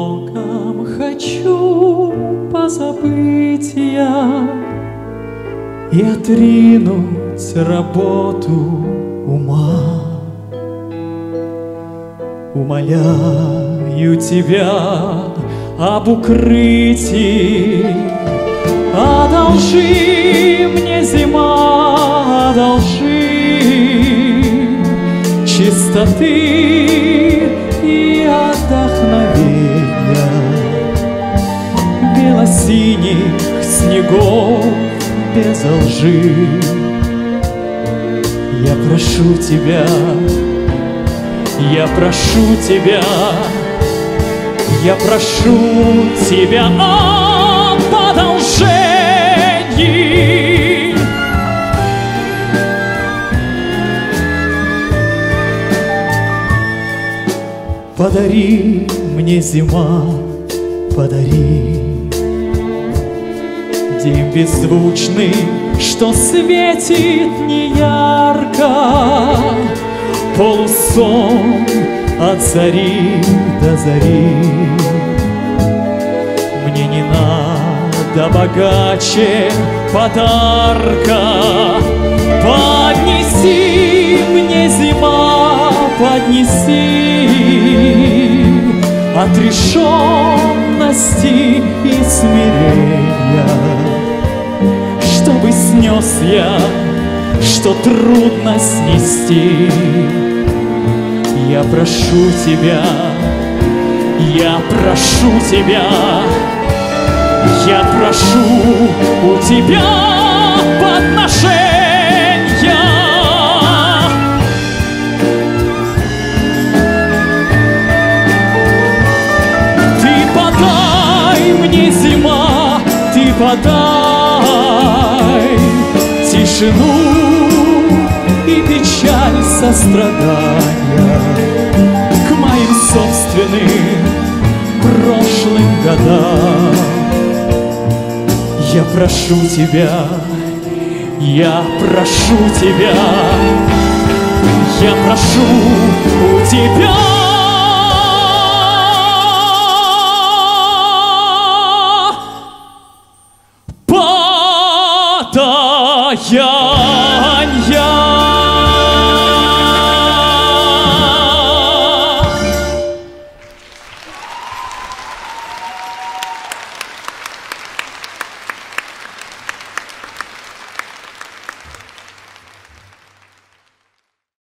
многом хочу позабыть я и отринуть работу ума. Умоляю тебя об укрытии, одолжи мне, зима, одолжи чистоты и отдохновения, белосиних снегов без лжи. Я прошу тебя, я прошу тебя, я прошу тебя об одолжении. Подари мне, зима, подари день беззвучный, что светит неярко, полусон от зари до зари. Мне не надо богаче подарка. Поднеси мне, зима, поднеси отрешенности и смирения, чтобы снес я, что трудно снести. Я прошу тебя, я прошу тебя, я прошу у тебя подношения. Ты подай мне, зима, ты подай тишину и печаль сострадания к моим собственным прошлым годам. Я прошу тебя, я прошу тебя, я прошу у тебя подаяния.